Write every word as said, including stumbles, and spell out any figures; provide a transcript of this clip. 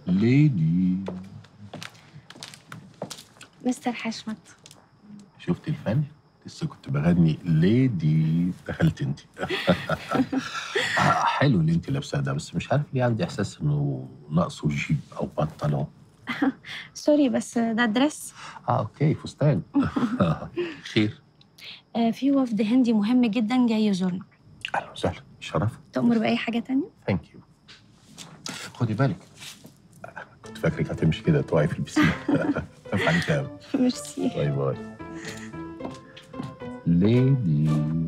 ليدي. مستر حشمت، شفتي الفن؟ لسه كنت بغني ليدي دخلت انت. حلو اللي انت لابساه ده، بس مش عارف ليه عندي احساس انه ناقصه جيب او بنطلون. سوري بس ده دريس. اه اوكي فستان. خير؟ آه في وفد هندي مهم جدا جاي يزورنا. اهلا وسهلا، شرف. تأمر بأي حاجة تانية؟ ثانك يو. خدي بالك، كنت فاكرك هتمشي كده تقعي في البسين. خاف عليك قوي. ميرسي. باي باي. ليدي.